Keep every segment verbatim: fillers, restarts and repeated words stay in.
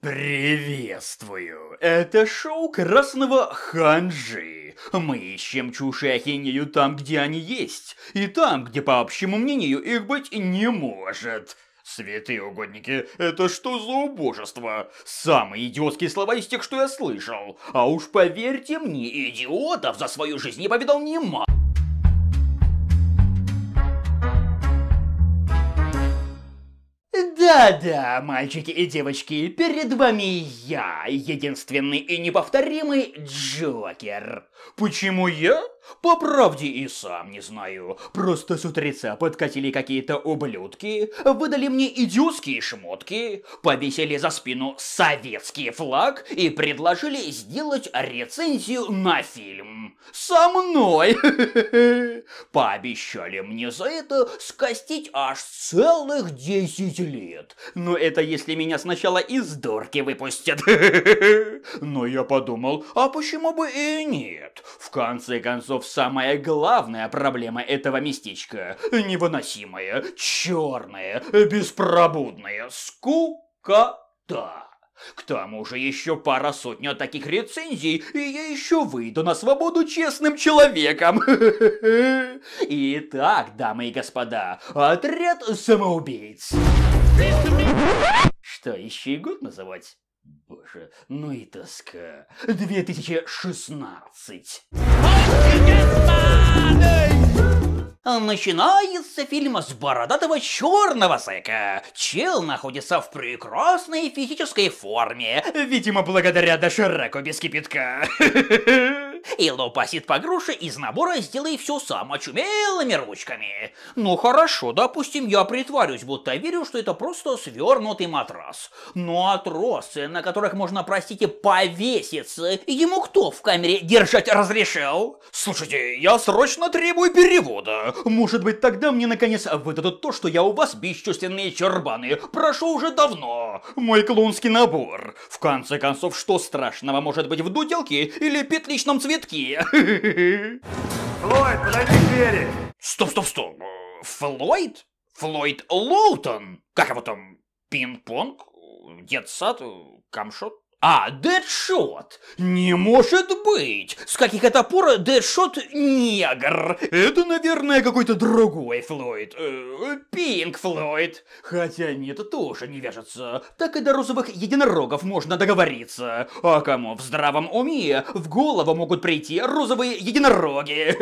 Приветствую! Это шоу Красного Ханжи. Мы ищем чушь и ахинею там, где они есть, и там, где, по общему мнению, их быть не может. Святые угодники, это что за убожество? Самые идиотские слова из тех, что я слышал. А уж поверьте мне, идиотов за свою жизнь не повидал немало. Да-да, мальчики и девочки, перед вами я, единственный и неповторимый Джокер. Почему я? По правде и сам не знаю. Просто с утреца подкатили какие-то ублюдки, выдали мне идиотские шмотки, повесили за спину советский флаг и предложили сделать рецензию на фильм. Со мной! Пообещали мне за это скостить аж целых десять лет. Но это если меня сначала из дурки выпустят. Но я подумал, а почему бы и нет? В конце концов, самая главная проблема этого местечка — невыносимая, черная, беспробудная скукота. К тому же еще пара сотня таких рецензий, и я еще выйду на свободу честным человеком. Итак, дамы и господа, отряд самоубийц. Что, еще и год называть? Боже, ну и тоска. две тысячи шестнадцать. Начинается фильм с бородатого черного зэка. Чел находится в прекрасной физической форме, видимо, благодаря дошираку без кипятка. И лупасит по груше из набора «Сделай все сам» очумелыми ручками. Ну хорошо, допустим, я притворюсь, будто верю, что это просто свернутый матрас. Но тросы, на которых можно, простите, повеситься, ему кто в камере держать разрешил? Слушайте, я срочно требую перевода. Может быть, тогда мне наконец выдадут то, что я у вас, бесчувственные чурбаны, прошу уже давно. Мой клоунский набор. В конце концов, что страшного может быть в дуделке или петличном цветке? Флойд, подойди к двери. Стоп, стоп, стоп. Флойд? Флойд Лоутон? Как его там? Пинг-понг? Детсад? Камшот? А, Дэдшот! Не может быть! С каких это пор Дэдшот негр? Это, наверное, какой-то другой Флойд. Э, Пинк Флойд. Хотя нет, тоже не вяжется. Так и до розовых единорогов можно договориться. А кому в здравом уме в голову могут прийти розовые единороги?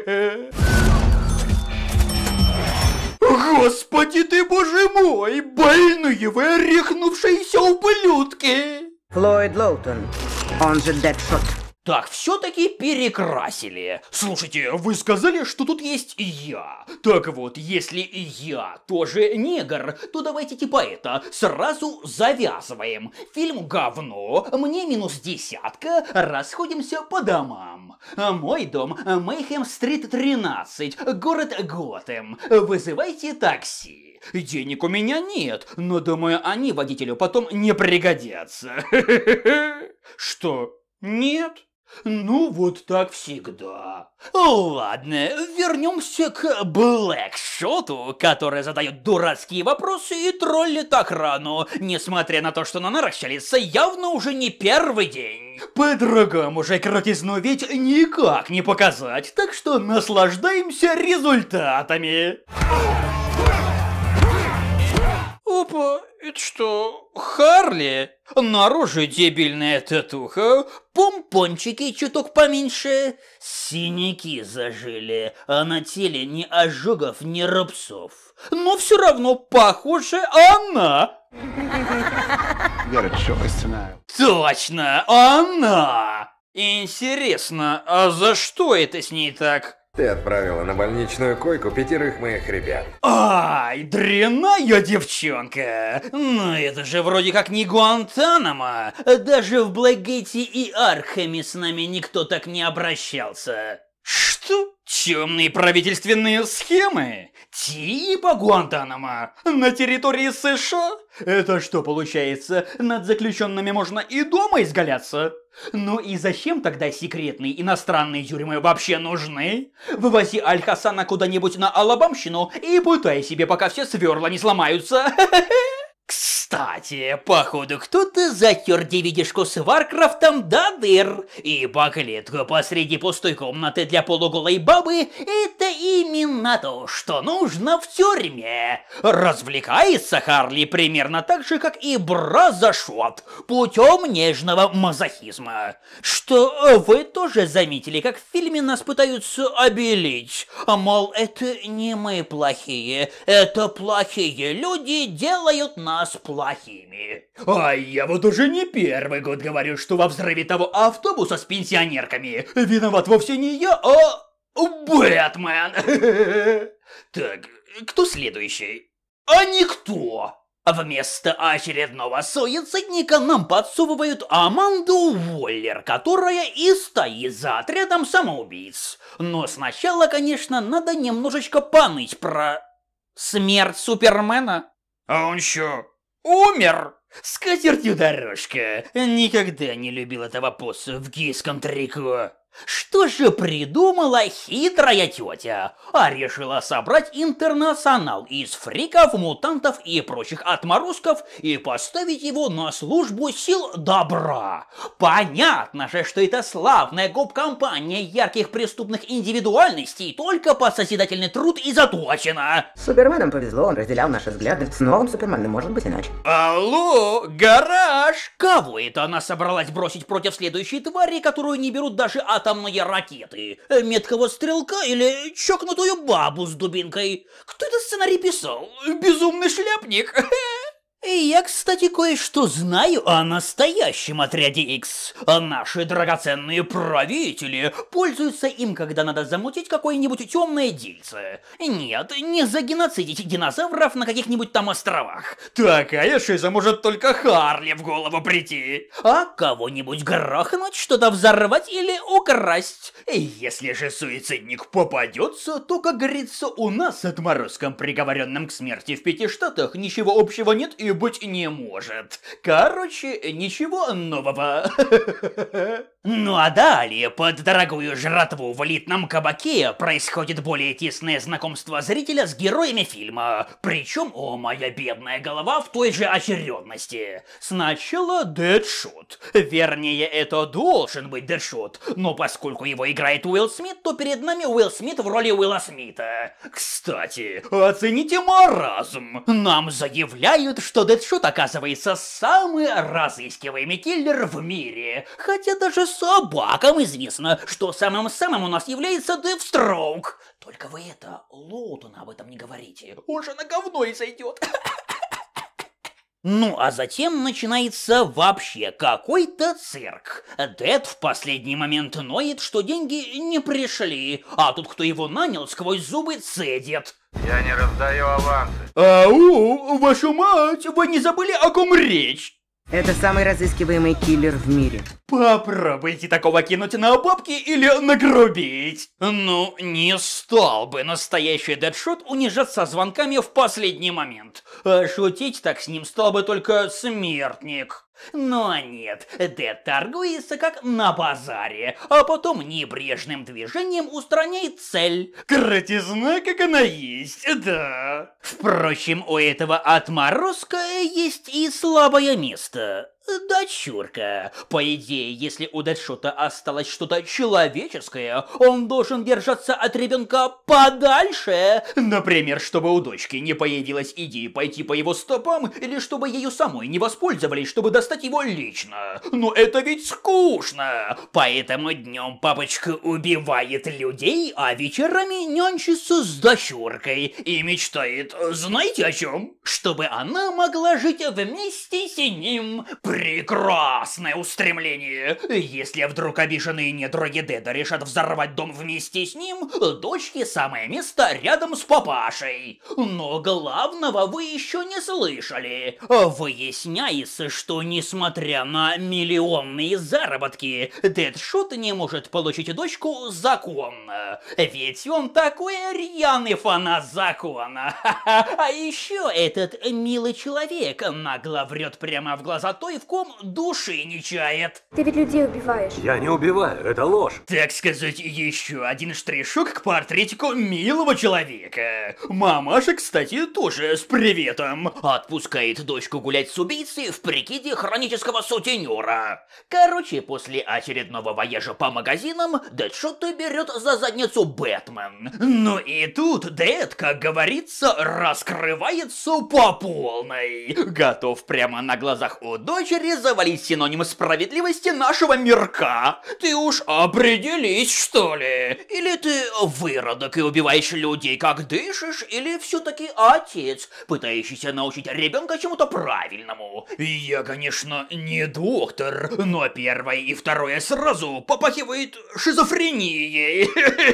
Господи ты, боже мой! Больные вы, орехнувшиеся ублюдки! Флойд Лоутон, он же Дэдшот. Так, все-таки перекрасили. Слушайте, вы сказали, что тут есть я. Так вот, если я тоже негр, то давайте типа это, сразу завязываем. Фильм говно, мне минус десятка, расходимся по домам. Мой дом, Мейхэм-стрит тринадцать, город Готэм. Вызывайте такси. Денег у меня нет, но думаю, они водителю потом не пригодятся. Что, нет? Ну, вот так всегда. Ладно, вернемся к Блэкшоту, который задает дурацкие вопросы и троллит охрану, несмотря на то, что на нарах чалится явно уже не первый день. По-другому же крутизну ведь никак не показать, так что наслаждаемся результатами. Опа, это что, Харли? На роже дебильная татуха, помпончики чуток поменьше, синяки зажили, а на теле ни ожогов, ни рубцов. Но все равно похоже она. Точно, она. Интересно, а за что это с ней так? Ты отправила на больничную койку пятерых моих ребят. Ай, дрянная девчонка! Ну это же вроде как не Гуантанамо. Даже в Блэкгейте и Аркхеме с нами никто так не обращался. Что? Темные правительственные схемы? Типа Гуантанамо? На территории США? Это что получается, над заключенными можно и дома изгаляться? Ну и зачем тогда секретные иностранные тюрьмы вообще нужны? Вывози Аль-Хасана куда-нибудь на Алабамщину и пытай себе, пока все сверла не сломаются. Кстати. Кстати, походу кто-то затер ди ви ди-шку с Варкрафтом до дыр, ибо клетка посреди пустой комнаты для полуголой бабы — это именно то, что нужно в тюрьме. Развлекается Харли примерно так же, как и Бразершот, путем нежного мазохизма. Что вы тоже заметили, как в фильме нас пытаются обелить? Мол, это не мы плохие, это плохие люди делают нас плохими. А я вот уже не первый год говорю, что во взрыве того автобуса с пенсионерками виноват вовсе не я, а Бэтмен. Так, кто следующий? А никто. Вместо очередного суицидника нам подсовывают Аманду Уоллер, которая и стоит за отрядом самоубийц. Но сначала, конечно, надо немножечко поныть про смерть Супермена. А он что, умер? С катертью дорожка. Никогда не любил этого босса в гейском трико. Что же придумала хитрая тетя? А решила собрать интернационал из фриков, мутантов и прочих отморозков и поставить его на службу сил добра. Понятно же, что это славная гоп-компания ярких преступных индивидуальностей только под созидательный труд и заточена. С Суперменом повезло, он разделял наши взгляды. С новым Суперменом может быть иначе. Алло, гараж! Кого это она собралась бросить против следующей твари, которую не берут даже атомные ракеты? Меткого стрелка или чокнутую бабу с дубинкой? Кто этот сценарий писал? Безумный шляпник? И я, кстати, кое-что знаю о настоящем отряде Икс. Наши драгоценные правители пользуются им, когда надо замутить какое-нибудь темное дельце. Нет, не загеноцидить динозавров на каких-нибудь там островах. Такая шиза может только Харли в голову прийти. А кого-нибудь грохнуть, что-то взорвать или украсть. Если же суицидник попадется, то, как говорится, у нас с отморозком, приговоренным к смерти в пяти штатах, ничего общего нет и быть не может. Короче, ничего нового. Ну а далее, под дорогую жратву в элитном кабаке происходит более тесное знакомство зрителя с героями фильма. Причем, о моя бедная голова, в той же очередности. Сначала Дэдшот. Вернее, это должен быть Дэдшот, но поскольку его играет Уилл Смит, то перед нами Уилл Смит в роли Уилла Смита. Кстати, оцените маразм. Нам заявляют, что Дэдшот оказывается самый разыскиваемый киллер в мире. Хотя даже собакам известно, что самым-самым у нас является Дэвстроук. Только вы это, Лоутону об этом не говорите. Он же на говно и сойдет. Ну, а затем начинается вообще какой-то цирк. Дэд в последний момент ноет, что деньги не пришли, а тут, кто его нанял, сквозь зубы цедит. Я не раздаю авансы. Ау, вашу мать, вы не забыли, о ком речь? Это самый разыскиваемый киллер в мире. Попробуйте такого кинуть на бабки или нагрубить. Ну, не стал бы настоящий Дэдшот унижаться звонками в последний момент. А шутить так с ним стал бы только смертник. Но нет, Дэд торгуется как на базаре, а потом небрежным движением устраняет цель. Крутизна, как она есть, да. Впрочем, у этого отморозка есть и слабое место. Дочурка. По идее, если у Дэдшота осталось что-то человеческое, он должен держаться от ребенка подальше. Например, чтобы у дочки не появилась идея пойти по его стопам, или чтобы ею самой не воспользовались, чтобы достать его лично. Но это ведь скучно. Поэтому днем папочка убивает людей, а вечерами нянчится с дочуркой и мечтает, знаете о чем? Чтобы она могла жить вместе с ним. Прекрасное устремление! Если вдруг обиженные недруги Дэда решат взорвать дом вместе с ним, дочке самое место рядом с папашей. Но главного вы еще не слышали. Выясняется, что несмотря на миллионные заработки, Дэдшот не может получить дочку законно. Ведь он такой рьяный фанат закона. А еще этот милый человек нагло врет прямо в глаза той, в плевком души не чает. Ты ведь людей убиваешь. Я не убиваю, это ложь. Так сказать, еще один штришок к портретику милого человека. Мамаша, кстати, тоже с приветом. Отпускает дочку гулять с убийцей в прикиде хронического сутенера. Короче, после очередного вояжа по магазинам, Дэдшот берет за задницу Бэтмен. Ну и тут Дэд, как говорится, раскрывается по полной. Готов прямо на глазах у дочери завалить синоним справедливости нашего мирка. Ты уж определись, что ли? Или ты выродок и убиваешь людей, как дышишь, или все-таки отец, пытающийся научить ребенка чему-то правильному? Я, конечно, не доктор, но первое и второе сразу попахивает шизофренией.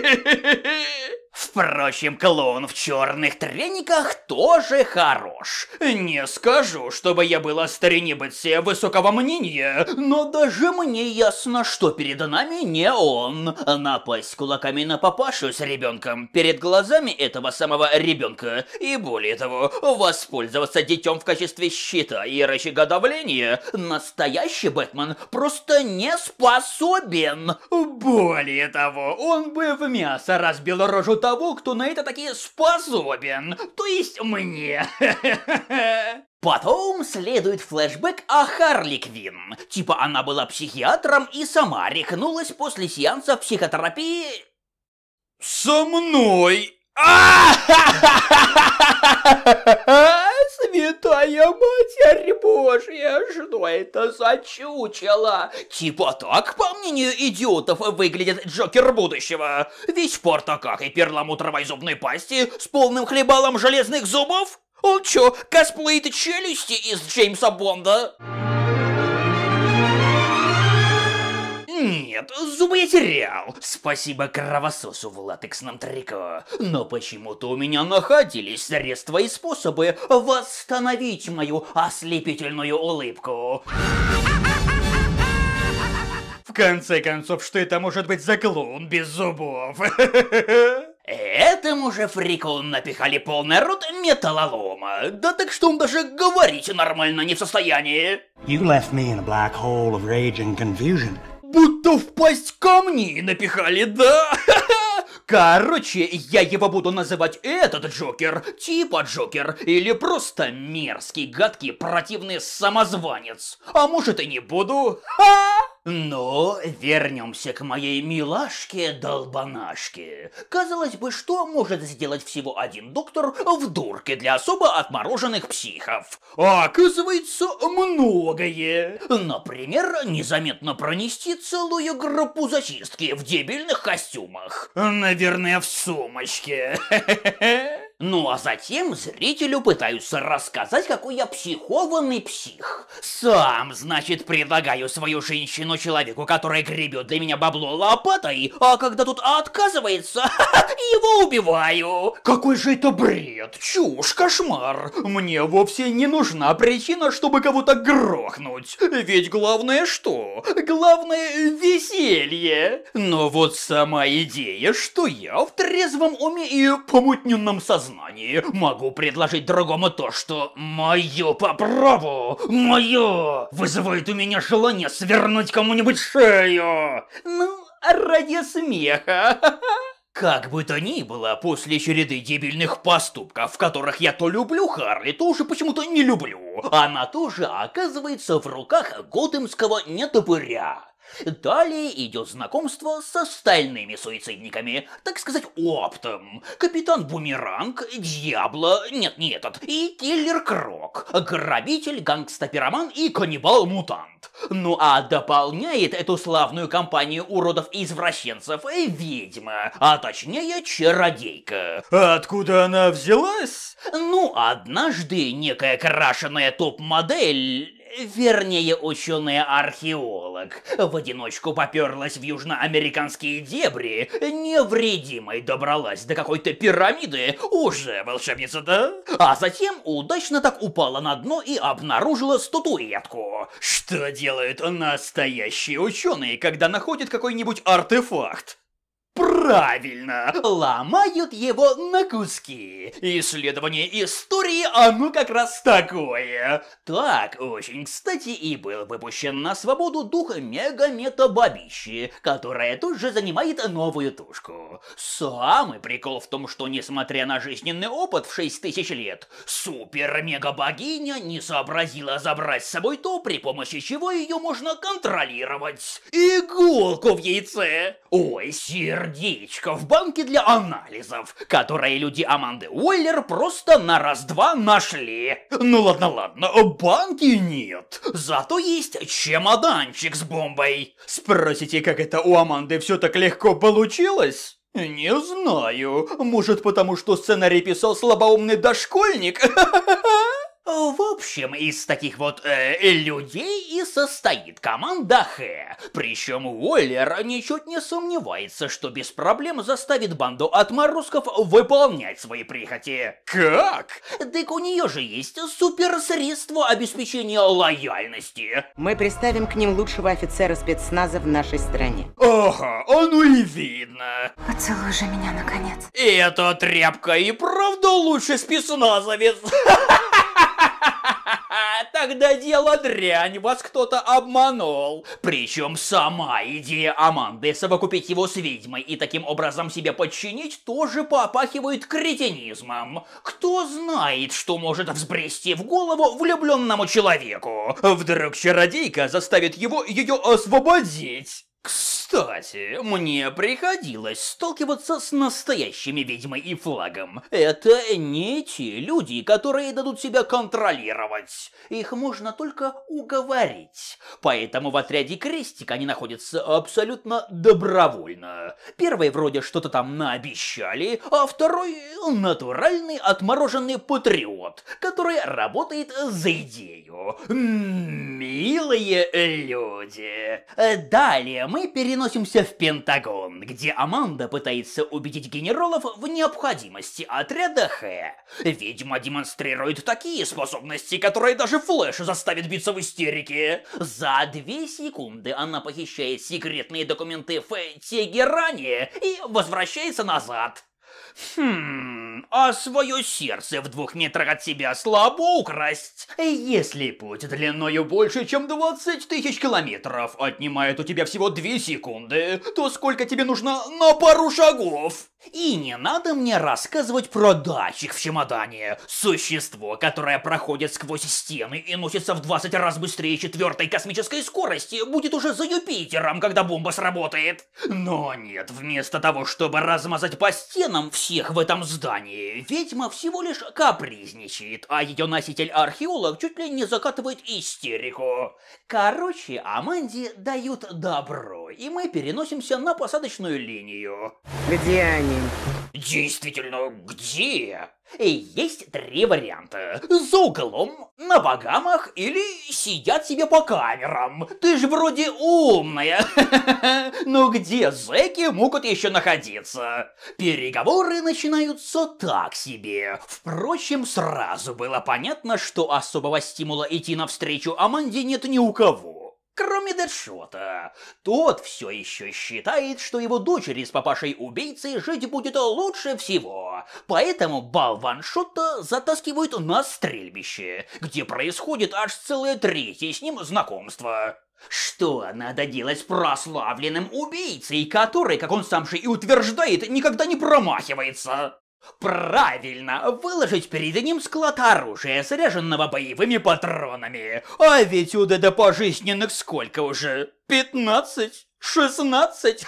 Впрочем, клоун в черных трениках тоже хорош. Не скажу, чтобы я был о старине Бетсе высокого мнения, но даже мне ясно, что перед нами не он. Напасть кулаками на папашу с ребенком перед глазами этого самого ребенка и, более того, воспользоваться детем в качестве щита и рычага давления настоящий Бэтмен просто не способен. Более того, он бы в мясо разбил рожу того, кто на это таки способен, то есть мне. Потом следует флешбэк о Харли Квинн. Типа она была психиатром и сама рехнулась после сеанса психотерапии... со мной. Святая Матерь Божья, что это за чучело? Типа так, по мнению идиотов, выглядит Джокер будущего. Весь в портаках и перламутровой зубной пасти с полным хлебалом железных зубов? Он чё, косплеит челюсти из Джеймса Бонда? Нет, зубы я терял. Спасибо кровососу в латексном трико. Но почему-то у меня находились средства и способы восстановить мою ослепительную улыбку. В конце концов, что это может быть за клоун без зубов? Этому же фрику напихали полный рот металлолома. Да так что он даже говорить нормально не в состоянии. You left me in a black hole of rage and confusion. Будто впасть камни напихали, да? Короче, я его буду называть этот Джокер, типа Джокер, или просто мерзкий, гадкий, противный самозванец. А может и не буду. Ха! Но вернемся к моей милашке-долбанашке. Казалось бы, что может сделать всего один доктор в дурке для особо отмороженных психов? А оказывается, многое. Например, незаметно пронести целую группу зачистки в дебильных костюмах. Наверное, в сумочке. Ну а затем зрителю пытаются рассказать, какой я психованный псих. Сам, значит, предлагаю свою женщину человеку, который гребет для меня бабло лопатой, а когда тут отказывается, его убиваю. Какой же это бред, чушь, кошмар. Мне вовсе не нужна причина, чтобы кого-то грохнуть. Ведь главное что? Главное веселье. Но вот сама идея, что я в трезвом уме и помутненном сознании могу предложить другому то, что мое попробу, мое, вызывает у меня желание свернуть кому-нибудь шею. Ну, ради смеха. Как бы то ни было, после череды дебильных поступков, в которых я то люблю Харли, то уже почему-то не люблю, она тоже оказывается в руках готэмского нетопыря. Далее идет знакомство с остальными суицидниками, так сказать, оптом. Капитан Бумеранг, Дьябло, нет, не этот, и Киллер Крок, грабитель, гангста-пироман и каннибал-мутант. Ну а дополняет эту славную компанию уродов и извращенцев ведьма, а точнее чародейка. Откуда она взялась? Ну, однажды некая крашеная топ-модель... Вернее, ученая-археолог в одиночку поперлась в южноамериканские дебри, невредимой добралась до какой-то пирамиды, уже волшебница, да? А затем удачно так упала на дно и обнаружила статуэтку. Что делают настоящие ученые, когда находят какой-нибудь артефакт? Правильно, ломают его на куски. Исследование истории, оно как раз такое. Так, очень кстати, и был выпущен на свободу дух Мега-Мета-Бабищи, которая тут же занимает новую тушку. Самый прикол в том, что несмотря на жизненный опыт в шесть тысяч лет, супер-мега-богиня не сообразила забрать с собой то, при помощи чего ее можно контролировать. Иголку в яйце. Ой, сир. Сердечко в банке для анализов, которые люди Аманды Уоллер просто на раз-два нашли. Ну ладно, ладно, банки нет. Зато есть чемоданчик с бомбой. Спросите, как это у Аманды все так легко получилось? Не знаю. Может, потому что сценарий писал слабоумный дошкольник? В общем, из таких вот э, людей и состоит команда Х. Причем Уоллер ничуть не сомневается, что без проблем заставит банду отморозков выполнять свои прихоти. Как? Так у нее же есть суперсредство обеспечения лояльности. Мы приставим к ним лучшего офицера спецназа в нашей стране. Ага, оно и видно. Поцелуй же меня, наконец. Эта тряпка и правда лучший спецназовец. Тогда дело дрянь, вас кто-то обманул. Причем сама идея Аманды совокупить его с ведьмой и таким образом себя подчинить тоже попахивает кретинизмом. Кто знает, что может взбрести в голову влюбленному человеку? Вдруг чародейка заставит его ее освободить? Кстати, мне приходилось сталкиваться с настоящими ведьмой и флагом. Это не те люди, которые дадут себя контролировать. Их можно только уговорить. Поэтому в отряде Крестик они находятся абсолютно добровольно. Первый вроде что-то там наобещали, а второй натуральный отмороженный патриот, который работает за идею. Милые люди. Далее мы переносимся в Пентагон, где Аманда пытается убедить генералов в необходимости отряда Х. Ведьма демонстрирует такие способности, которые даже Флэш заставит биться в истерике. За две секунды она похищает секретные документы в Тегеране и возвращается назад. Хм, а свое сердце в двух метрах от себя слабо украсть. Если путь длиною больше, чем двадцать тысяч километров, отнимает у тебя всего две секунды, то сколько тебе нужно на пару шагов? И не надо мне рассказывать про датчик в чемодане. Существо, которое проходит сквозь стены и носится в двадцать раз быстрее четвертой космической скорости, будет уже за Юпитером, когда бомба сработает. Но нет, вместо того, чтобы размазать по стенам всех в этом здании, ведьма всего лишь капризничает, а ее носитель-археолог чуть ли не закатывает истерику. Короче, Аманде дают добро, и мы переносимся на посадочную линию. Где они? Действительно, где? Есть три варианта. За углом, на Багамах или сидят себе по камерам. Ты же вроде умная. Но где зэки могут еще находиться? Переговоры начинаются так себе. Впрочем, сразу было понятно, что особого стимула идти навстречу Аманде нет ни у кого. Кроме Дэдшота. Тот все еще считает, что его дочери с папашей-убийцей жить будет лучше всего. Поэтому болван Шота затаскивают на стрельбище, где происходит аж целое третье с ним знакомство. Что надо делать с прославленным убийцей, который, как он сам же и утверждает, никогда не промахивается? Правильно, выложить перед ним склад оружия, заряженного боевыми патронами. А ведь у Дэда пожизненных сколько уже? пятнадцать? шестнадцать?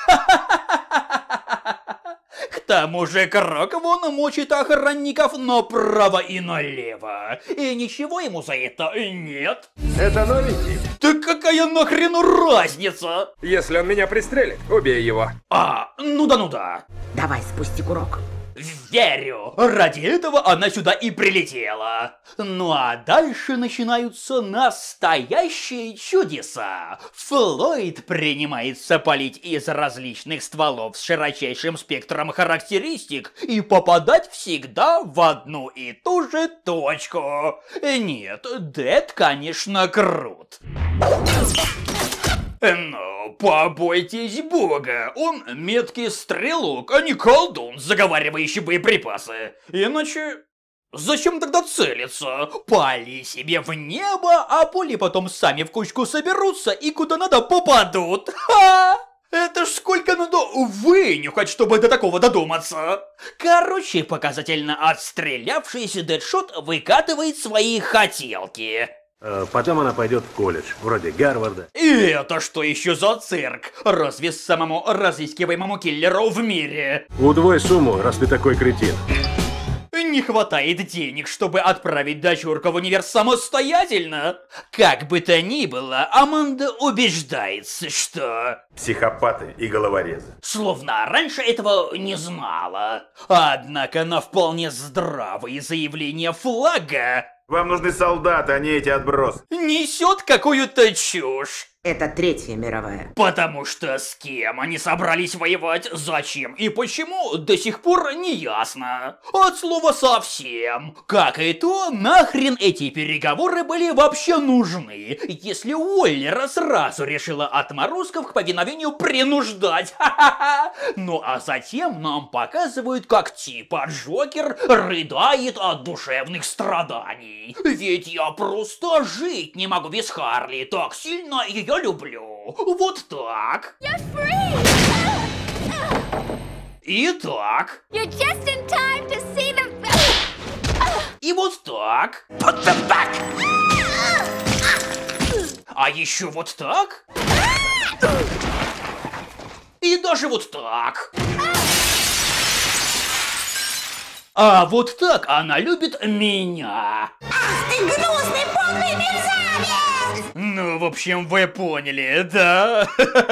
К тому же Крок вон мочит охранников направо и налево. И ничего ему за это нет. Это новенький. Так какая нахрен разница? Если он меня пристрелит, убей его. А, ну да, ну да. Давай, спусти курок. Верю! Ради этого она сюда и прилетела. Ну а дальше начинаются настоящие чудеса. Флойд принимается палить из различных стволов с широчайшим спектром характеристик и попадать всегда в одну и ту же точку. Нет, Дэд, конечно, крут. Но О, побойтесь бога, он меткий стрелок, а не колдун, заговаривающий боеприпасы. Иначе... Зачем тогда целиться? Пали себе в небо, а пули потом сами в кучку соберутся и куда надо попадут. Ха! Это ж сколько надо вынюхать, чтобы до такого додуматься. Короче, показательно отстрелявшийся Дэдшот выкатывает свои хотелки. Потом она пойдет в колледж, вроде Гарварда. И это что еще за цирк? Разве самому разыскиваемому киллеру в мире? Удвой сумму, раз ты такой кретин. Не хватает денег, чтобы отправить дочурку в универ самостоятельно. Как бы то ни было, Аманда убеждается, что... Психопаты и головорезы. Словно раньше этого не знала. Однако на вполне здравые заявления флага... Вам нужны солдаты, а не эти отбросы. Несет какую-то чушь. Это Третья мировая. Потому что с кем они собрались воевать, зачем и почему, до сих пор не ясно. От слова совсем. Как и то, нахрен эти переговоры были вообще нужны, если Уоллера сразу решила отморозков к повиновению принуждать. Ха-ха-ха. Ну а затем нам показывают, как типа Джокер рыдает от душевных страданий. Ведь я просто жить не могу без Харли, так сильно ее люблю. Вот так. You're free! И так. You're just in time to see the... И вот так. Put them back! А еще вот так. И даже вот так. А вот так она любит меня. Ах ты гнусный полный мерзавец! Ну, в общем, вы поняли, да?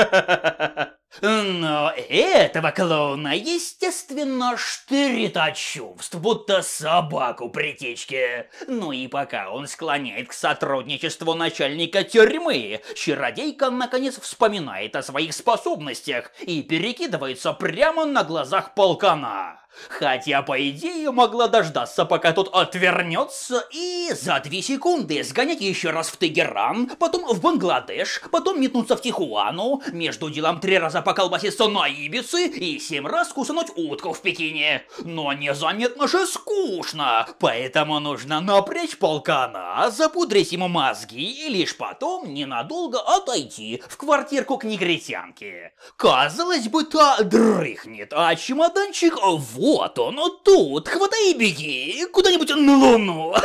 Но этого клоуна, естественно, штырит от чувств, будто собаку при течке. Ну и пока он склоняет к сотрудничеству начальника тюрьмы, чародейка наконец вспоминает о своих способностях и перекидывается прямо на глазах полкана. Хотя, по идее, могла дождаться, пока тот отвернется, и за две секунды сгонять еще раз в Тегеран, потом в Бангладеш, потом метнуться в Тихуану, между делом три раза поколбаситься на Ибице и семь раз кусануть утку в Пекине. Но незаметно же скучно, поэтому нужно напрячь полкана, запудрить ему мозги и лишь потом ненадолго отойти в квартирку к негритянке. Казалось бы, та дрыхнет, а чемоданчик в Вот он, тут, хватай и беги, куда-нибудь на Луну.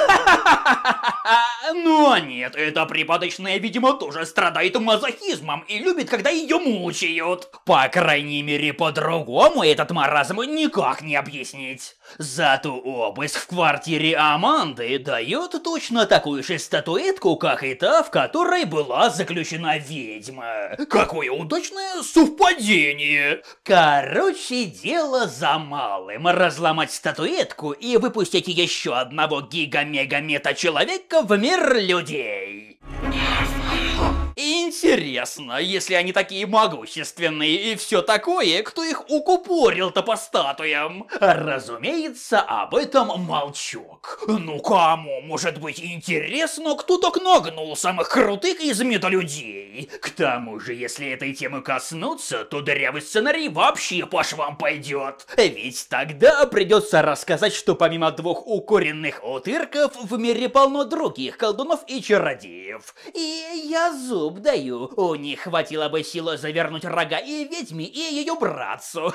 Но нет, эта припадочная, видимо, тоже страдает мазохизмом и любит, когда ее мучают. По крайней мере, по-другому этот маразм никак не объяснить. Зато обыск в квартире Аманды дает точно такую же статуэтку, как и та, в которой была заключена ведьма. Какое удачное совпадение. Короче, дело за малым. Разломать статуэтку и выпустить еще одного гига-мега-мета-человека в мир людей. Интересно, если они такие могущественные и все такое, кто их укупорил-то по статуям? Разумеется, об этом молчок. Ну кому может быть интересно, кто так нагнул самых крутых из металюдей? К тому же, если этой темы коснуться, то дырявый сценарий вообще по швам пойдет. Ведь тогда придется рассказать, что помимо двух укуренных утырков в мире полно других колдунов и чародеев. И я зуб даю, у них хватило бы силы завернуть рога и ведьме, и ее братцу.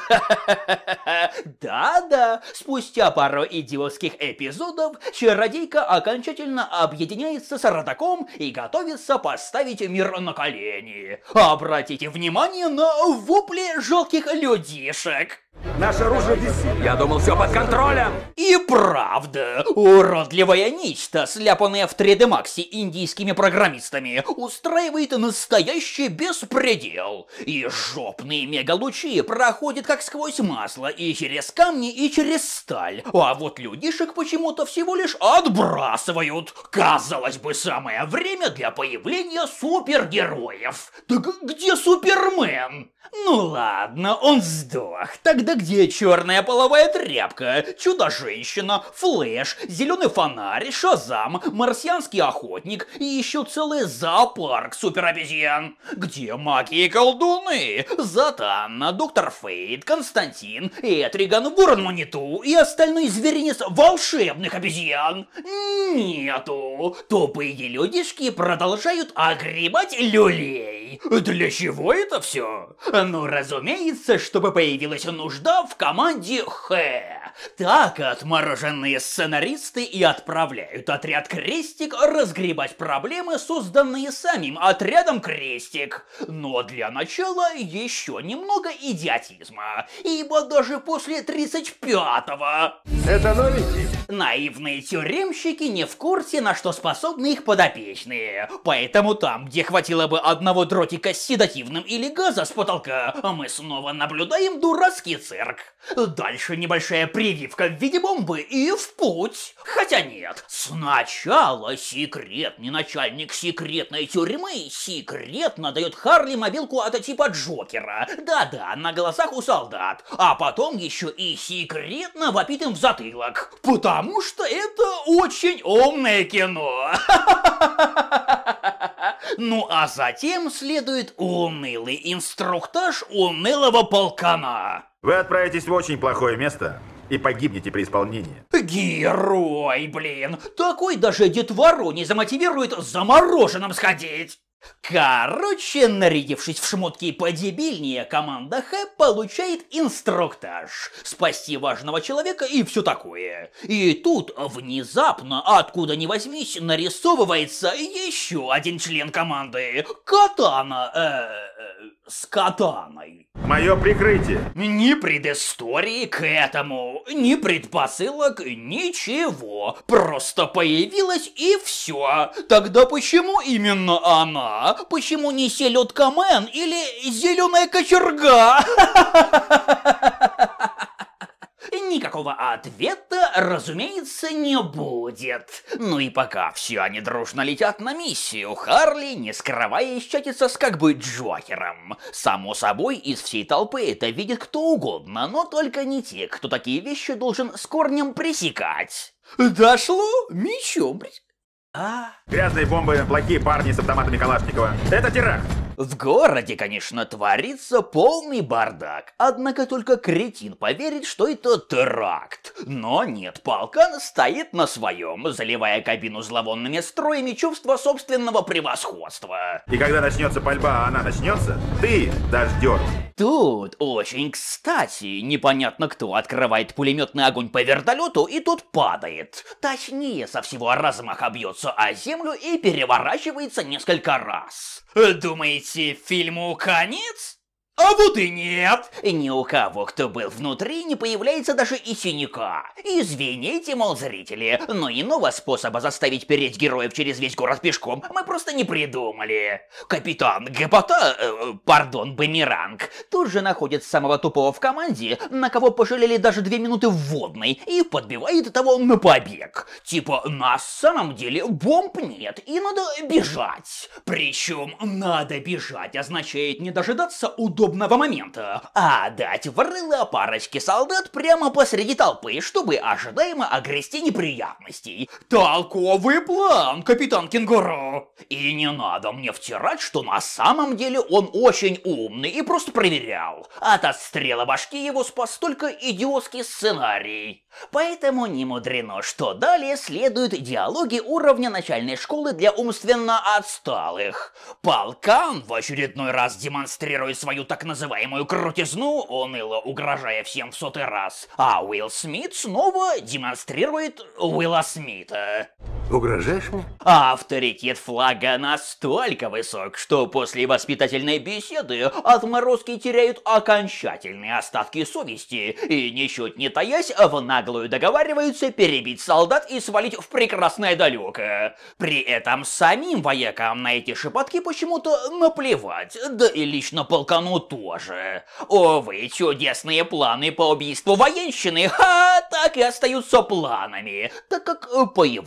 Да-да, спустя пару идиотских эпизодов чародейка окончательно объединяется с родаком и готовится поставить мир на колени. Обратите внимание на вопли жалких людишек. Наше оружие висит. Я думал, все под контролем. И правда, уродливое нечто, сляпанное в три дэ Максе индийскими программистами, устраивает настоящий беспредел. И жопные мегалучи проходят как сквозь масло и через камни, и через сталь. А вот людишек почему-то всего лишь отбрасывают. Казалось бы, самое время для появления супергероев. Так где Супермен? Ну ладно, он сдох. Тогда где где черная половая тряпка, Чудо-женщина, Флэш, Зеленый фонарь, Шазам, Марсианский охотник и еще целый зоопарк суперобезьян. Где маги и колдуны, Затанна, Доктор Фейт, Константин, Этриган, Ворон-Маниту и остальной зверинец волшебных обезьян? Нету. Тупые людишки продолжают огребать люлей. Для чего это все? Ну, разумеется, чтобы появилась нужда в команде Х. Так отмороженные сценаристы и отправляют отряд Крестик разгребать проблемы, созданные самим отрядом Крестик. Но для начала еще немного идиотизма, ибо даже после тридцать пятого... Это новенький. Наивные тюремщики не в курсе, на что способны их подопечные. Поэтому там, где хватило бы одного дротика с седативным или газа с потолка, мы снова наблюдаем дурацкий цирк. Дальше небольшая прививка в виде бомбы и в путь. Хотя нет, сначала секретный начальник секретной тюрьмы секретно дает Харли мобилку от типа Джокера. Да-да, на глазах у солдат. А потом еще и секретно вопит им в затылок. Потому что это очень умное кино. Ну а затем следует унылый инструктаж унылого полкана. Вы отправитесь в очень плохое место и погибнете при исполнении. Герой, блин. Такой даже детвору не замотивирует за мороженым сходить. Короче, нарядившись в шмотки подебильнее, команда Х получает инструктаж. Спасти важного человека и все такое. И тут внезапно, откуда ни возьмись, нарисовывается еще один член команды. Катана, э, с катаной. Мое прикрытие. Ни предыстории к этому, ни предпосылок, ничего. Просто появилась и все. Тогда почему именно она? Почему не селедка Мэн или зеленая кочерга? Никакого ответа, разумеется, не будет. Ну и пока все они дружно летят на миссию, Харли, не скрываясь, чатится с как бы Джокером. Само собой, из всей толпы это видит кто угодно, но только не те, кто такие вещи должен с корнем пресекать. Дошло мечом. А... Грязные бомбы, плохие парни с автоматами Калашникова. Это теракт. В городе, конечно, творится полный бардак, однако только кретин поверит, что это теракт. Но нет, полкан стоит на своем, заливая кабину зловонными струями чувства собственного превосходства. И когда начнется пальба, а она начнется, ты дашь дёру. Тут очень кстати, непонятно кто открывает пулеметный огонь по вертолету, и тот падает. Точнее, со всего размаха бьется о землю и переворачивается несколько раз. Думаете, фильму конец? А вот и нет! Ни у кого, кто был внутри, не появляется даже и синяка. Извините, мол, зрители, но иного способа заставить переть героев через весь город пешком мы просто не придумали. Капитан Гепота, э, пардон, Бумеранг, тут же находит самого тупого в команде, на кого пожалели даже две минуты в водной, и подбивает того на побег. Типа, на самом деле бомб нет, и надо бежать. Причем надо бежать означает не дожидаться удобного удобного момента, а дать в рыло парочке солдат прямо посреди толпы, чтобы ожидаемо огрести неприятностей. Толковый план, капитан Кенгуру! И не надо мне втирать, что на самом деле он очень умный и просто проверял. От отстрела башки его спас только идиотский сценарий. Поэтому не мудрено, что далее следуют диалоги уровня начальной школы для умственно отсталых. Полкан в очередной раз демонстрирует свою так называемую крутизну, уныло угрожая всем в сотый раз, а Уилл Смит снова демонстрирует Уилла Смита. Угрожаешь мне? А авторитет флага настолько высок, что после воспитательной беседы отморозки теряют окончательные остатки совести и, ничуть не таясь, в наглую договариваются перебить солдат и свалить в прекрасное далеко. При этом самим воякам на эти шепотки почему-то наплевать, да и лично полкану тоже. Увы, чудесные планы по убийству военщины, ха, так и остаются планами, так как появляется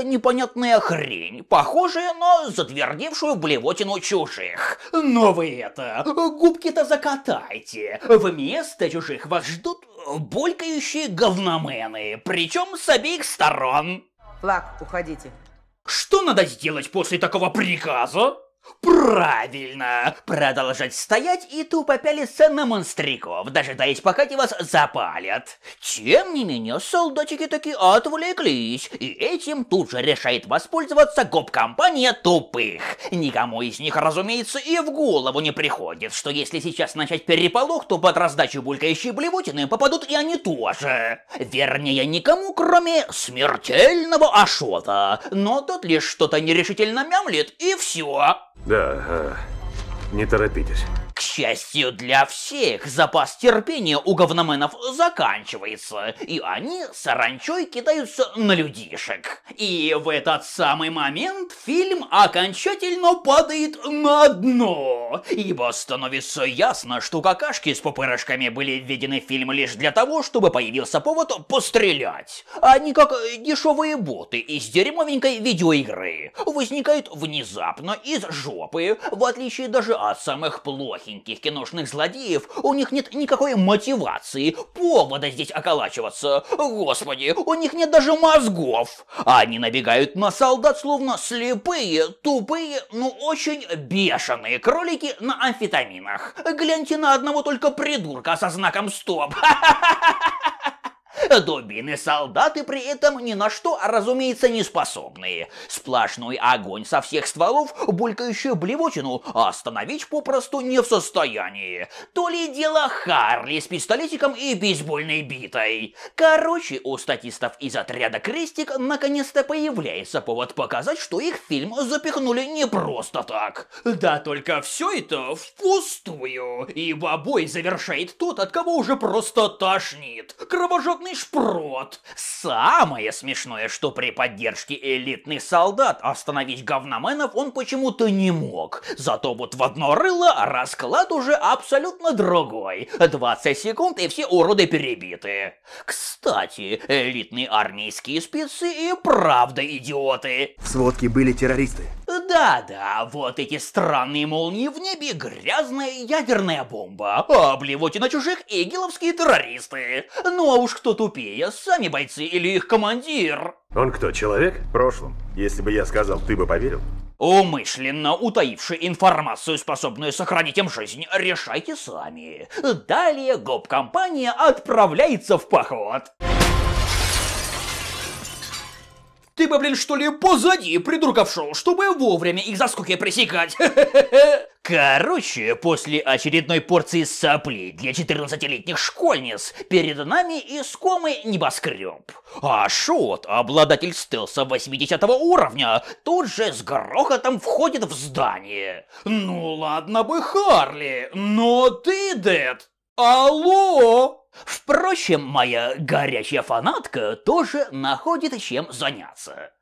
появляется непонятная хрень, похожая на затвердевшую блевотину чужих. Но вы это, губки-то закатайте. Вместо чужих вас ждут булькающие говномены, причем с обеих сторон. Флаг, уходите. Что надо сделать после такого приказа? Правильно! Продолжать стоять и тупо пялиться на монстриков, дожидаясь, пока те вас запалят. Тем не менее, солдатики таки отвлеклись, и этим тут же решает воспользоваться гоп-компания тупых. Никому из них, разумеется, и в голову не приходит, что если сейчас начать переполох, то под раздачу булькающей блевотины попадут и они тоже. Вернее, никому, кроме смертельного Ашота. Но тот лишь что-то нерешительно мямлит, и все. Да, а, не торопитесь. К счастью для всех, запас терпения у говноменов заканчивается, и они саранчой кидаются на людишек. И в этот самый момент фильм окончательно падает на дно, ибо становится ясно, что какашки с пупырышками были введены в фильм лишь для того, чтобы появился повод пострелять. Они, как дешевые боты из дерьмовенькой видеоигры, возникают внезапно из жопы, в отличие даже от самых плохих киношных злодеев, у них нет никакой мотивации, повода здесь околачиваться. Господи, у них нет даже мозгов. Они набегают на солдат, словно слепые, тупые, но очень бешеные кролики на амфетаминах. Гляньте на одного только придурка со знаком «Стоп». Дубины солдаты при этом ни на что, разумеется, не способны. Сплошной огонь со всех стволов, булькающую блевотину остановить попросту не в состоянии. То ли дело Харли с пистолетиком и бейсбольной битой. Короче, у статистов из отряда «Крестик» наконец-то появляется повод показать, что их фильм запихнули не просто так. Да только все это впустую, ибо бой завершает тот, от кого уже просто тошнит. Кровожадный шпрот. Самое смешное, что при поддержке элитных солдат остановить говноменов он почему-то не мог. Зато вот в одно рыло расклад уже абсолютно другой. двадцать секунд и все уроды перебиты. Кстати, элитные армейские спецы и правда идиоты. В сводке были террористы. Да-да, вот эти странные молнии в небе, грязная ядерная бомба, а блевотина чужих игиловские террористы. Ну а уж кто тупее, сами бойцы или их командир? Он кто, человек? В прошлом, если бы я сказал, ты бы поверил? Умышленно утаивший информацию, способную сохранить им жизнь, решайте сами. Далее гоп-компания отправляется в поход. Ты бы, блин, что ли, позади придурков шел, чтобы вовремя их заскоки пресекать. Короче, после очередной порции сопли для четырнадцатилетних школьниц перед нами искомый небоскреб. А Шот, обладатель стелса восьмидесятого уровня, тут же с грохотом входит в здание. Ну ладно бы Харли, но ты, Дэд, алло! Впрочем, моя горячая фанатка тоже находит чем заняться.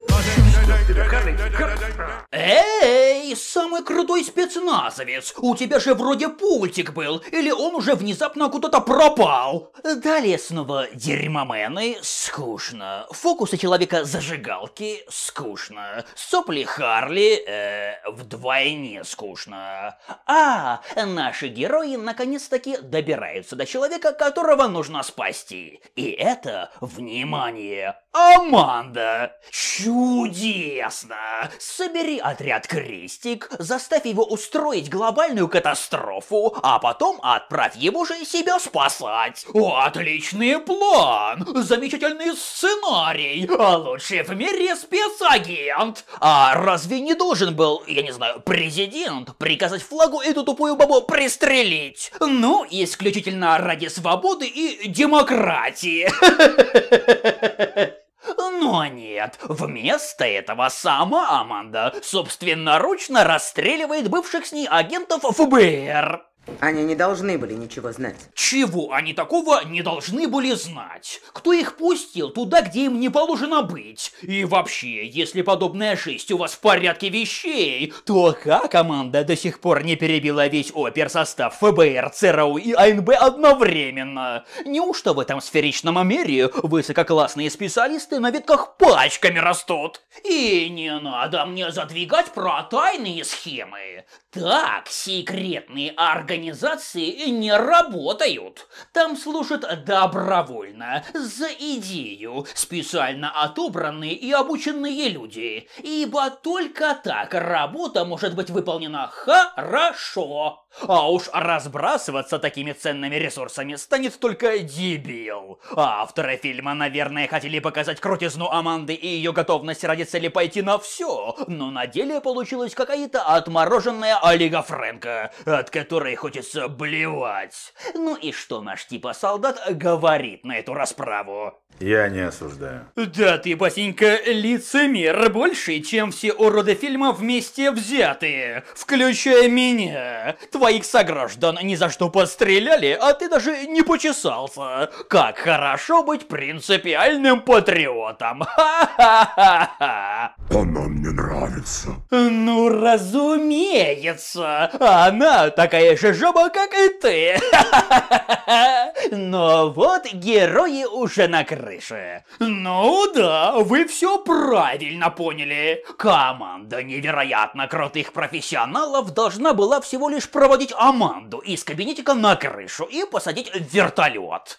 Эй, самый крутой спецназовец, у тебя же вроде пультик был, или он уже внезапно куда-то пропал? Далее снова дерьмомены, скучно. Фокусы человека-зажигалки, скучно. Сопли Харли, э, вдвойне скучно. А, наши герои наконец-таки добираются до человека, которого нужно спасти. И это, внимание, Аманда. Чудесно! Собери отряд Крестик, заставь его устроить глобальную катастрофу, а потом отправь его же себя спасать. Отличный план! Замечательный сценарий! А лучший в мире спецагент! А разве не должен был, я не знаю, президент приказать флагу эту тупую бабу пристрелить? Ну, исключительно ради свободы и демократии. Но нет, вместо этого сама Аманда собственноручно расстреливает бывших с ней агентов эф бэ эр. Они не должны были ничего знать. Чего они такого не должны были знать? Кто их пустил туда, где им не положено быть? И вообще, если подобная жизнь у вас в порядке вещей, то как команда до сих пор не перебила весь оперсостав эф бэ эр, цэ эр у и а эн бэ одновременно? Неужто в этом сферичном мире высококлассные специалисты на ветках пачками растут? И не надо мне задвигать про тайные схемы. Так секретные организации не работают. Там служат добровольно, за идею, специально отобранные и обученные люди. Ибо только так работа может быть выполнена хорошо. А уж разбрасываться такими ценными ресурсами станет только дебил. Авторы фильма, наверное, хотели показать крутизну Аманды и ее готовность ради цели пойти на все, но на деле получилась какая-то отмороженная Олига Фрэнка, от которой хочется блевать. Ну и что наш типа солдат говорит на эту расправу? Я не осуждаю. Да ты, Басенька, лицемер больше, чем все уроды фильма вместе взятые, включая меня. Твоих сограждан ни за что подстреляли, а ты даже не почесался. Как хорошо быть принципиальным патриотом. Ха-ха-ха-ха. Она мне нравится. Ну, разумеется. Она такая же жаба, как и ты. Но вот герои уже на крыше. Ну да, вы все правильно поняли. Команда невероятно крутых профессионалов должна была всего лишь проводить Аманду из кабинетика на крышу и посадить в вертолет.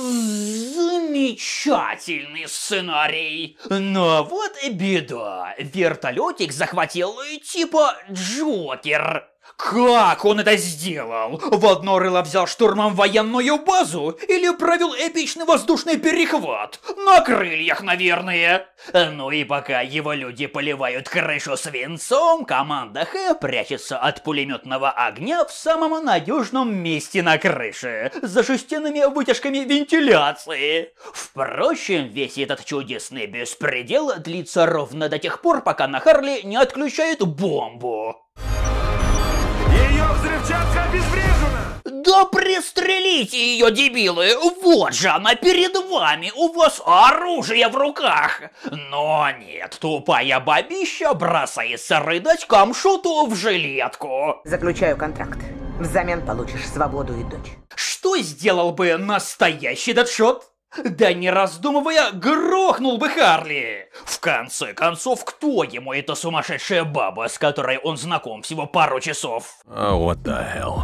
Замечательный сценарий. Но вот и беда. Вертолетик захватил типа Джокер. Как он это сделал? В одно рыло взял штурмом военную базу или провел эпичный воздушный перехват? На крыльях, наверное. Ну и пока его люди поливают крышу свинцом, команда Х прячется от пулеметного огня в самом надежном месте на крыше, за шестяными вытяжками вентиляции. Впрочем, весь этот чудесный беспредел длится ровно до тех пор, пока на Харли не отключают бомбу. Ее взрывчатка обезврежена! Да пристрелите ее, дебилы! Вот же она перед вами! У вас оружие в руках! Но нет, тупая бабища бросается рыдать камшоту в жилетку. Заключаю контракт. Взамен получишь свободу и дочь. Что сделал бы настоящий дедшот? Да не раздумывая, грохнул бы Харли! В конце концов, кто ему эта сумасшедшая баба, с которой он знаком всего пару часов? Oh, what the hell?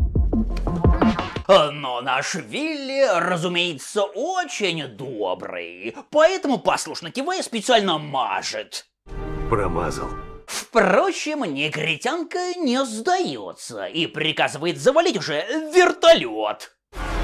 Но наш Вилли, разумеется, очень добрый, поэтому послушно кивая специально мажет. Промазал. Впрочем, негритянка не сдается и приказывает завалить уже вертолет.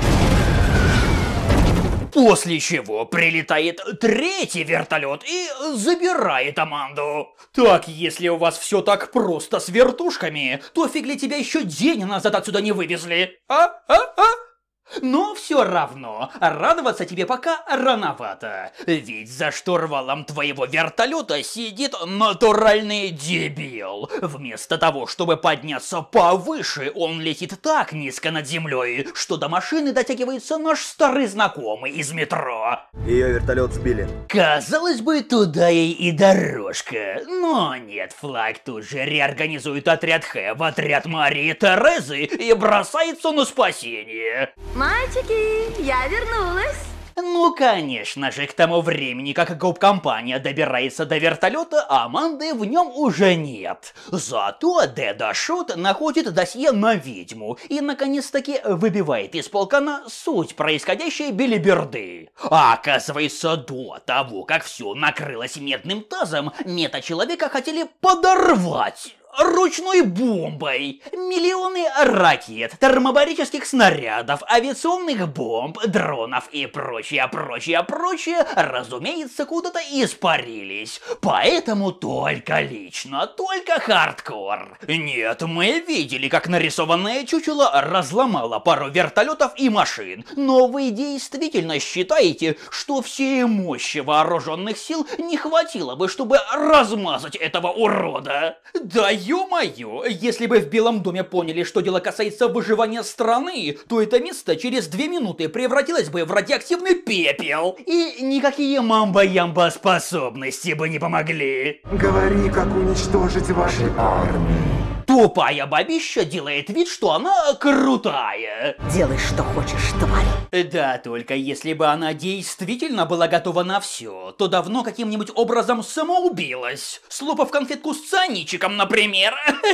После чего прилетает третий вертолет и забирает Аманду. Так, если у вас все так просто с вертушками, то фиг ли тебя еще день назад отсюда не вывезли? А? А? А? Но все равно, радоваться тебе пока рановато. Ведь за штурвалом твоего вертолета сидит натуральный дебил. Вместо того, чтобы подняться повыше, он летит так низко над землей, что до машины дотягивается наш старый знакомый из метро. Ее вертолет сбили. Казалось бы, туда ей и дорожка. Но нет, флаг тут же реорганизует отряд Х в отряд Марии Терезы и бросается на спасение. Мальчики, я вернулась. Ну, конечно же, к тому времени, как гоп-компания добирается до вертолета, Аманды в нем уже нет. Зато Дэдашот находит досье на ведьму и, наконец-таки, выбивает из полкана суть происходящей белиберды. А оказывается, до того, как все накрылось медным тазом, мета-человека хотели подорвать ручной бомбой. Миллионы ракет, термобарических снарядов, авиационных бомб, дронов и прочее, прочее, прочее, разумеется, куда-то испарились. Поэтому только лично, только хардкор. Нет, мы видели, как нарисованное чучело разломало пару вертолетов и машин, но вы действительно считаете, что всей мощи вооруженных сил не хватило бы, чтобы размазать этого урода? Да Ё-моё, если бы в Белом доме поняли, что дело касается выживания страны, то это место через две минуты превратилось бы в радиоактивный пепел. И никакие мамба-ямба способности бы не помогли. Говори, как уничтожить ваши армии. Тупая бабища делает вид, что она крутая. Делай, что хочешь, тварь. Да, только если бы она действительно была готова на все, то давно каким-нибудь образом самоубилась, слопав конфетку с цианичиком, например.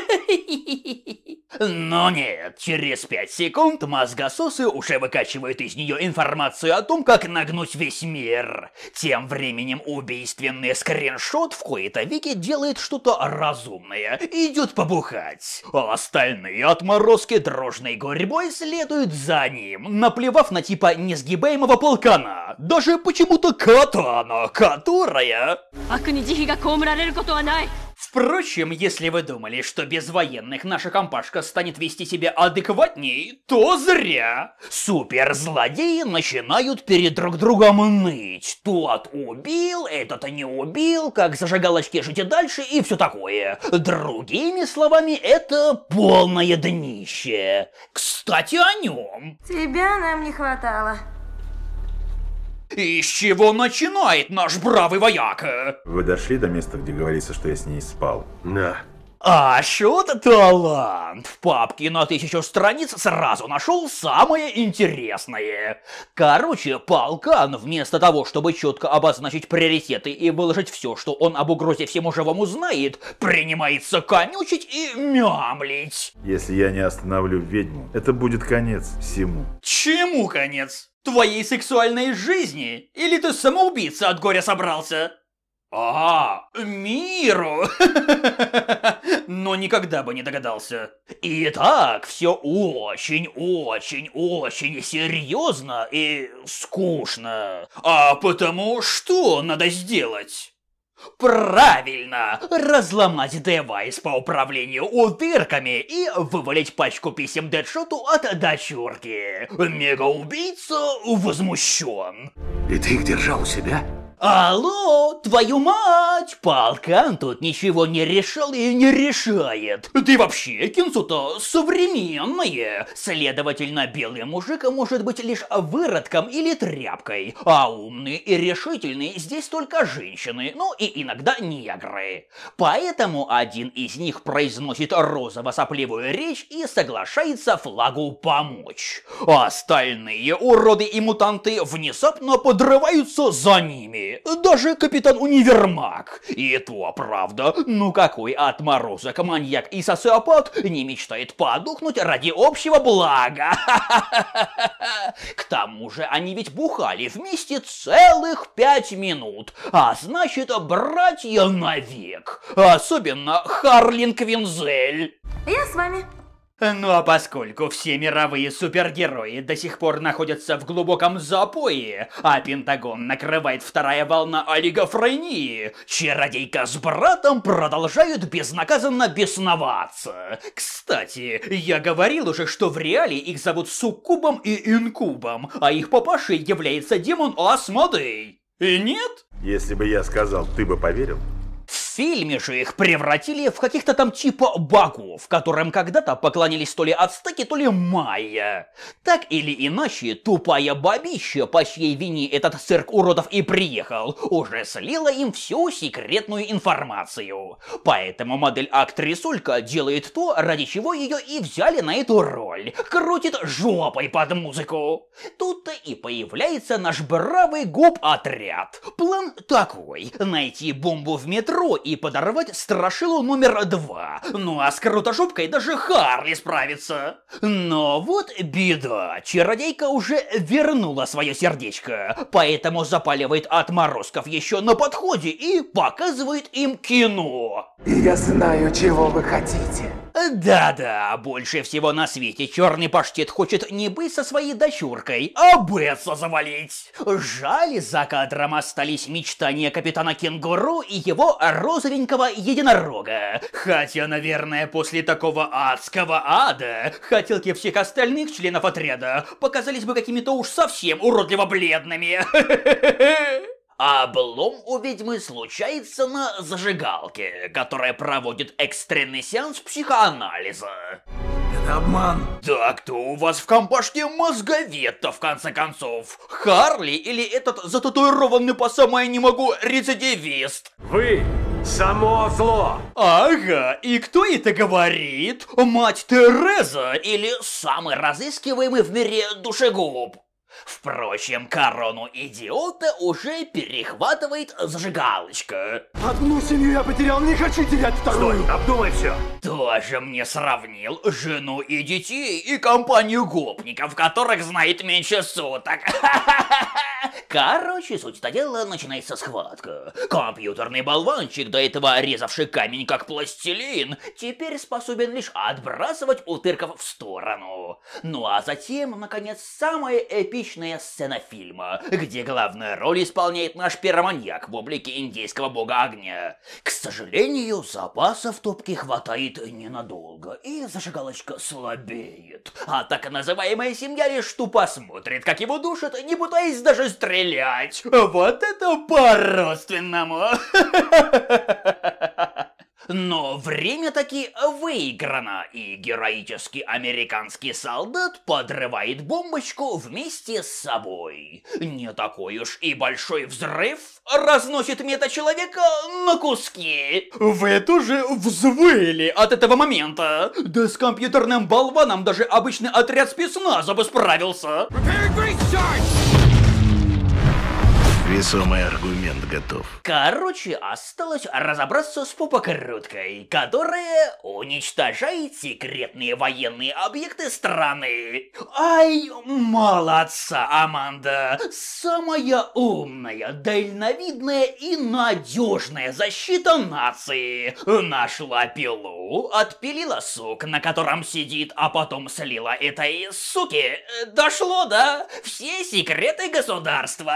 Но нет, через пять секунд мозгососы уже выкачивают из нее информацию о том, как нагнуть весь мир. Тем временем убийственный скриншот в кои-то веки делает что-то разумное, идет побухать. А остальные отморозки дружной гурьбой следуют за ним, наплевав на типа несгибаемого полкана, даже почему-то катана, которая... Впрочем, если вы думали, что без военных наша компашка станет вести себя адекватней, то зря. Суперзлодеи начинают перед друг другом ныть. Тот убил, этот не убил, как зажигалочки жить и дальше и все такое. Другими словами, это полное днище. Кстати, о нем. Тебя нам не хватало. И с чего начинает наш бравый вояка? Вы дошли до места, где говорится, что я с ней спал? Да. А что-то талант. В папке на тысячу страниц сразу нашел самое интересное. Короче, полкан вместо того, чтобы четко обозначить приоритеты и выложить все, что он об угрозе всему живому знает, принимается конючить и мямлить. Если я не остановлю ведьму, это будет конец всему. Чему конец? Твоей сексуальной жизни? Или ты самоубийца от горя собрался? А, миру! Но никогда бы не догадался. Итак, все очень-очень-очень серьезно и скучно. А потому что надо сделать? Правильно! Разломать девайс по управлению утырками и вывалить пачку писем Дэдшоту от дочурки. Мега-убийца возмущен. И ты их держал у себя? Алло, твою мать! Полкан тут ничего не решал и не решает. Ты вообще, кинцо-то современное. Следовательно, белый мужик может быть лишь выродком или тряпкой, а умные и решительные здесь только женщины, ну и иногда негры. Поэтому один из них произносит розово-сопливую речь и соглашается флагу помочь. Остальные уроды и мутанты внезапно подрываются за ними. Даже капитан Универмаг. И то правда, ну какой отморозок, маньяк и социопат не мечтает подохнуть ради общего блага. К тому же они ведь бухали вместе целых пять минут, а значит братья навек. Особенно Харлин Квинзель. Я с вами. Ну а поскольку все мировые супергерои до сих пор находятся в глубоком запое, а Пентагон накрывает вторая волна олигофрении, чародейка с братом продолжают безнаказанно бесноваться. Кстати, я говорил уже, что в реале их зовут Суккубом и Инкубом, а их папашей является демон Асмодей. И нет? Если бы я сказал, ты бы поверил? В фильме же их превратили в каких-то там типа богов, которым когда-то поклонились то ли ацтеки, то ли майя. Так или иначе, тупая бабища, по чьей вине этот цирк уродов и приехал, уже слила им всю секретную информацию. Поэтому модель-актрисулька делает то, ради чего ее и взяли на эту роль. Крутит жопой под музыку. Тут-то и появляется наш бравый губ-отряд. План такой: найти бомбу в метро и подорвать страшилу номер два. Ну а с крутошубкой даже Харли справится. Но вот беда. Чародейка уже вернула свое сердечко, поэтому запаливает отморозков еще на подходе и показывает им кино. И я знаю, чего вы хотите. Да-да, больше всего на свете черный паштет хочет не быть со своей дочуркой, а Бетса завалить. Жаль, за кадром остались мечтания капитана Кенгуру и его розовенького единорога. Хотя, наверное, после такого адского ада хотелки всех остальных членов отряда показались бы какими-то уж совсем уродливо бледными. Облом у ведьмы случается на зажигалке, которая проводит экстренный сеанс психоанализа. Это обман. Да кто у вас в компашке мозговед-то, в конце концов? Харли или этот зататуированный по самое не могу рецидивист? Вы само зло. Ага, и кто это говорит? Мать Тереза или самый разыскиваемый в мире душегуб? Впрочем, корону идиота уже перехватывает зажигалочка. Одну семью я потерял, не хочу терять вторую. Стой, обдумай все. Тоже мне сравнил жену и детей и компанию гопников, которых знает меньше суток. Короче, суть-то дела, начинается схватка. Компьютерный болванчик, до этого резавший камень как пластилин, теперь способен лишь отбрасывать утырков в сторону. Ну а затем, наконец, самая эпичная сцена фильма, где главную роль исполняет наш пироманьяк в облике индейского бога огня. К сожалению, запасов топки хватает ненадолго, и зажигалочка слабеет. А так называемая семья лишь тупо смотрит, как его душат, не пытаясь даже стрелять. Вот это по-родственному. Но время таки выиграно, и героический американский солдат подрывает бомбочку вместе с собой. Не такой уж и большой взрыв разносит мета-человека на куски. Вы тоже взвыли от этого момента. Да с компьютерным болваном даже обычный отряд спецназа бы справился. Весомый аргумент готов. Короче, осталось разобраться с попокруткой, которая уничтожает секретные военные объекты страны. Ай, молодца, Аманда! Самая умная, дальновидная и надежная защита нации. Нашла пилу, отпилила сук, на котором сидит, а потом слила этой суки. Дошло, да? Все секреты государства.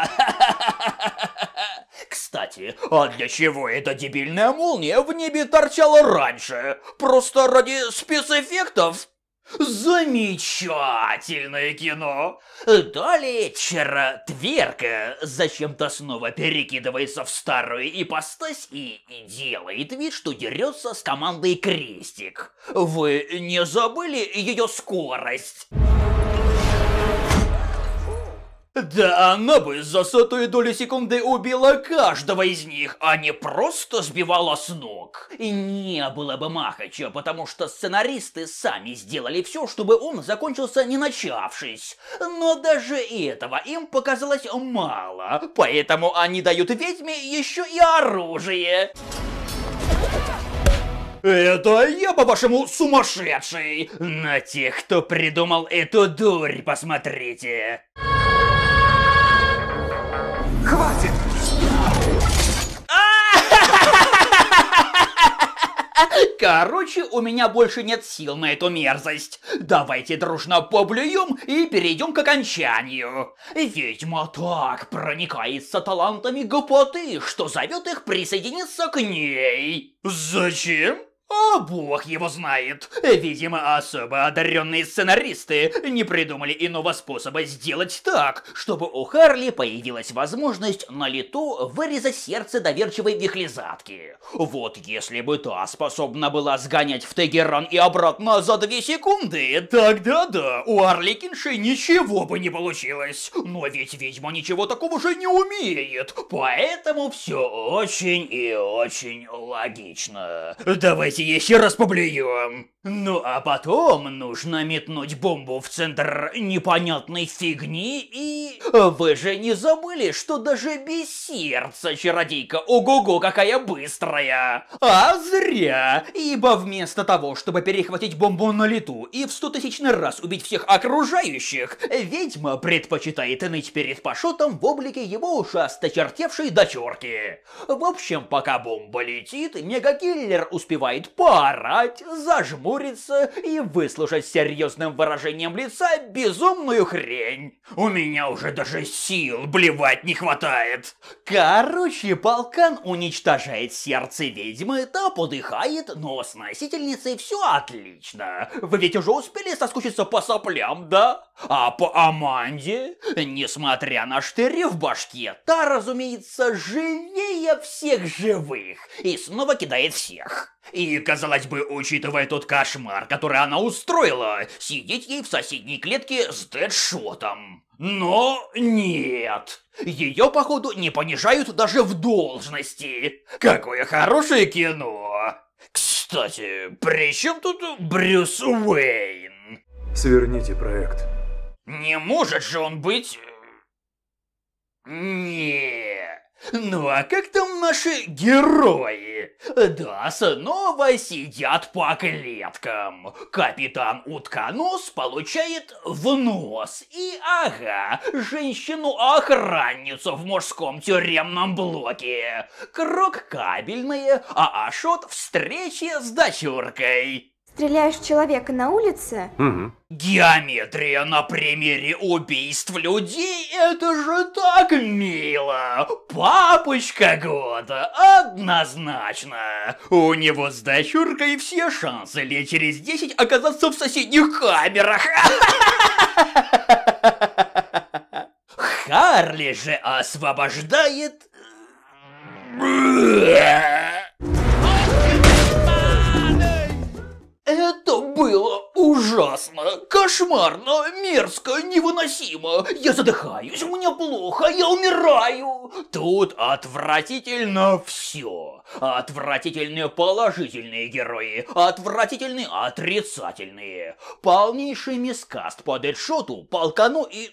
Кстати, а для чего эта дебильная молния в небе торчала раньше? Просто ради спецэффектов? Замечательное кино! Далее Чаротверка зачем-то снова перекидывается в старую ипостась и делает вид, что дерется с командой Крестик. Вы не забыли ее скорость? Да она бы за сотую долю секунды убила каждого из них, а не просто сбивала с ног. И не было бы Махача, потому что сценаристы сами сделали все, чтобы он закончился не начавшись. Но даже этого им показалось мало, поэтому они дают ведьме еще и оружие. Это я, по-вашему, сумасшедший? На тех, кто придумал эту дурь, посмотрите. Хватит! Короче, у меня больше нет сил на эту мерзость. Давайте дружно поблюем и перейдем к окончанию. Ведьма так проникается талантами гопоты, что зовет их присоединиться к ней. Зачем? А бог его знает. Видимо, особо одаренные сценаристы не придумали иного способа сделать так, чтобы у Харли появилась возможность на лету вырезать сердце доверчивой вихлизатки. Вот если бы та способна была сгонять в Тегеран и обратно за две секунды, тогда да, у Арлекинши ничего бы не получилось. Но ведь ведьма ничего такого же не умеет, поэтому все очень и очень логично. Давайте еще раз поблюем. Ну а потом нужно метнуть бомбу в центр непонятной фигни и... Вы же не забыли, что даже без сердца чародейка ого-го какая быстрая? А зря, ибо вместо того, чтобы перехватить бомбу на лету и в стотысячный раз убить всех окружающих, ведьма предпочитает ныть перед Пашотом в облике его ушасто чертевшей дочерки. В общем, пока бомба летит, мегакиллер успевает поорать, зажмуриться нахмуриться и выслушать с серьезным выражением лица безумную хрень. У меня уже даже сил блевать не хватает. Короче, полкан уничтожает сердце ведьмы, та подыхает, но с носительницей все отлично. Вы ведь уже успели соскучиться по соплям, да? А по Аманде? Несмотря на штыри в башке, та, разумеется, живее всех живых и снова кидает всех. И, казалось бы, учитывая тот кошмар, который она устроила, сидеть ей в соседней клетке с Дэдшотом. Но нет. Ее, походу, не понижают даже в должности. Какое хорошее кино. Кстати, при чем тут Брюс Уэйн? Сверните проект. Не может же он быть... Не. Ну а как там наши герои? Да, снова сидят по клеткам. Капитан Утконос получает в нос. И ага, женщину-охранницу в мужском тюремном блоке. Крок кабельные, а Ашот встречи с дочуркой. Стреляешь в человека на улице? Угу. Геометрия на примере убийств людей, это же так мило! Папочка года, однозначно! У него с дочуркой все шансы лет через десять оказаться в соседних камерах! Харли же освобождает... Это было ужасно, кошмарно, мерзко, невыносимо. Я задыхаюсь, мне плохо, я умираю. Тут отвратительно все. Отвратительные положительные герои, отвратительные отрицательные. Полнейший мискаст по Дэдшоту, полкану и...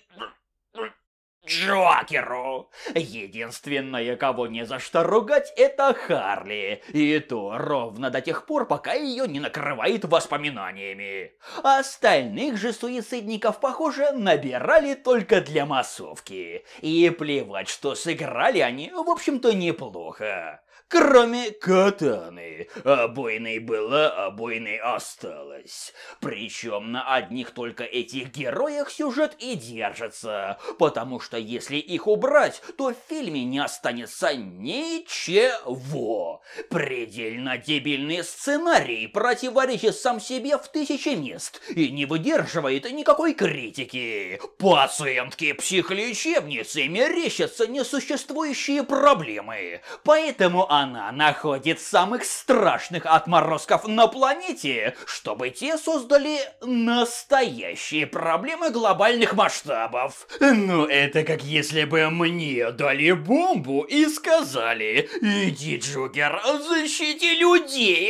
Джокеру. Единственное, кого не за что ругать, это Харли. И то ровно до тех пор, пока ее не накрывает воспоминаниями. Остальных же суицидников, похоже, набирали только для массовки. И плевать, что сыграли они, в общем-то, неплохо. Кроме Катаны. Обойной была, обойной осталась. Причем на одних только этих героях сюжет и держится. Потому что если их убрать, то в фильме не останется ничего. Предельно дебильный сценарий противоречит сам себе в тысячи мест и не выдерживает никакой критики. Пациентки психлечебницы мерещатся несуществующие проблемы. Поэтому она находит самых страшных отморозков на планете, чтобы те создали настоящие проблемы глобальных масштабов. Ну, это как если бы мне дали бомбу и сказали: иди, Джокер, защити людей.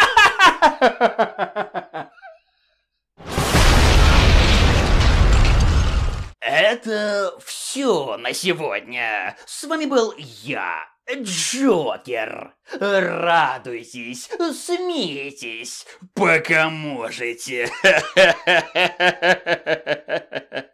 Это все на сегодня. С вами был я, Джокер. Радуйтесь, смейтесь, пока можете.